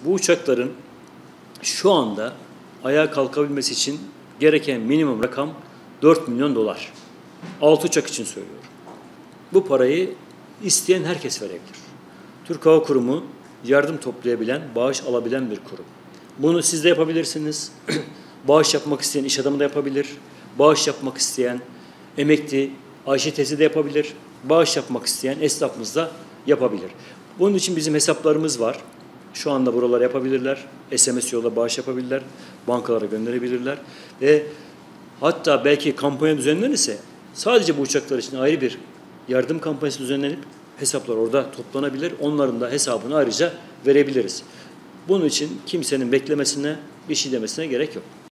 Bu uçakların şu anda ayağa kalkabilmesi için gereken minimum rakam 4 milyon dolar. 6 uçak için söylüyorum. Bu parayı isteyen herkes verebilir. Türk Hava Kurumu yardım toplayabilen, bağış alabilen bir kurum. Bunu siz de yapabilirsiniz. Bağış yapmak isteyen iş adamı da yapabilir. Bağış yapmak isteyen emekli Ayşe teyze de yapabilir. Bağış yapmak isteyen esnafımız da yapabilir. Bunun için bizim hesaplarımız var. Şu anda buralara yapabilirler. SMS yoluyla bağış yapabilirler. Bankalara gönderebilirler. Ve hatta belki kampanya düzenlenirse sadece bu uçaklar için ayrı bir yardım kampanyası düzenlenip hesaplar orada toplanabilir. Onların da hesabını ayrıca verebiliriz. Bunun için kimsenin beklemesine, bir şey demesine gerek yok.